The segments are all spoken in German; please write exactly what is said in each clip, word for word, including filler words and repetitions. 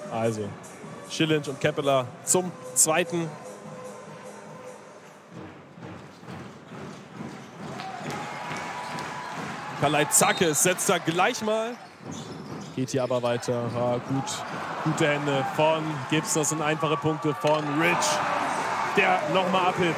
Also Schillinch und Keppeler zum zweiten. Kalaitzakis setzt da gleich mal. Geht hier aber weiter. Ja, gut. Gute Hände von Gibson. Das sind einfache Punkte von Rich, der nochmal abhebt.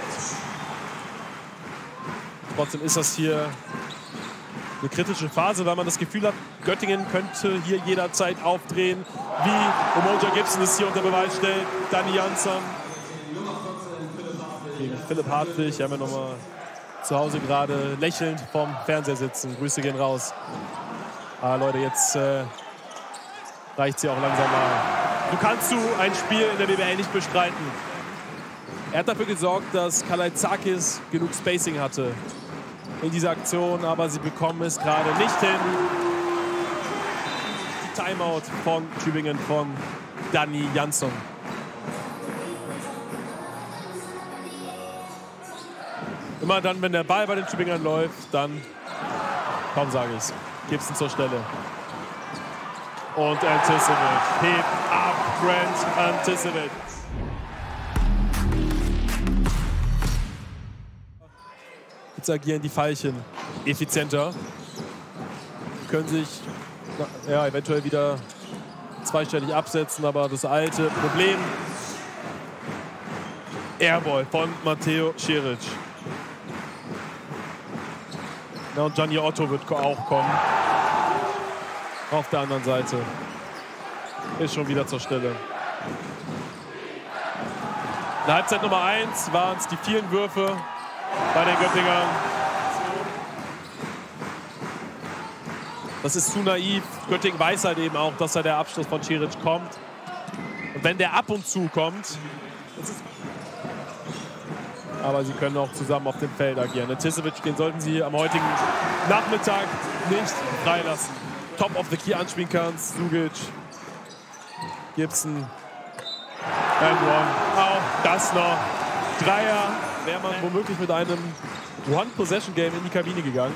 Trotzdem ist das hier eine kritische Phase, weil man das Gefühl hat, Göttingen könnte hier jederzeit aufdrehen, wie Umoja Gibson es hier unter Beweis stellt. Danny Jansson gegen Philipp Hartwig. Haben wir nochmal zu Hause gerade lächelnd vorm Fernseher sitzen. Grüße gehen raus. Ah, Leute, jetzt äh, reicht sie auch langsam mal. Du kannst du ein Spiel in der B B L nicht bestreiten. Er hat dafür gesorgt, dass Kalaitzakis genug Spacing hatte in dieser Aktion, aber sie bekommen es gerade nicht hin. Die Timeout von Tübingen von Danny Jansson. Immer dann, wenn der Ball bei den Tübingern läuft, dann, kaum sage ich es, Gibson zur Stelle. Und Anticipate hebt ab, Grant Anticipate. Jetzt agieren die Veilchen effizienter. Können sich ja, eventuell wieder zweistellig absetzen, aber das alte Problem. Airball von Matteo Ciric. Ja, und Gianni Otto wird auch kommen. Auf der anderen Seite. Ist schon wieder zur Stelle. In der Halbzeit Nummer eins waren es die vielen Würfe bei den Göttingern. Das ist zu naiv. Göttingen weiß halt eben auch, dass da der Abschluss von Ciric kommt. Und wenn der ab und zu kommt, aber sie können auch zusammen auf dem Feld agieren. Anticipate, den sollten sie am heutigen Nachmittag nicht freilassen. Top of the Key anspielen kannst. Sugic, Gibson, and one. Auch das noch. Dreier. Wäre man womöglich mit einem One-Possession-Game in die Kabine gegangen.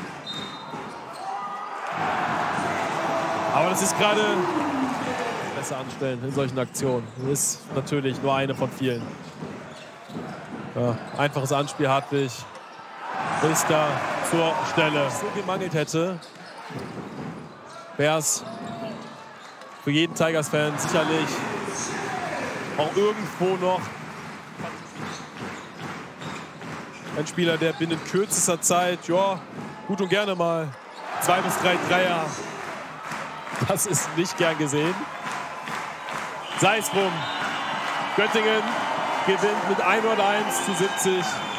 Aber das ist gerade besser anstellen in solchen Aktionen. Das ist natürlich nur eine von vielen. Ja, einfaches Anspiel, Hartwig ist da zur Stelle. So gemangelt hätte, wäre es für jeden Tigers-Fan sicherlich auch irgendwo noch ein Spieler, der binnen kürzester Zeit, ja, gut und gerne mal zwei bis drei Dreier. Das ist nicht gern gesehen. Sei es drum. Göttingen gewinnt mit hunderteins zu siebzig.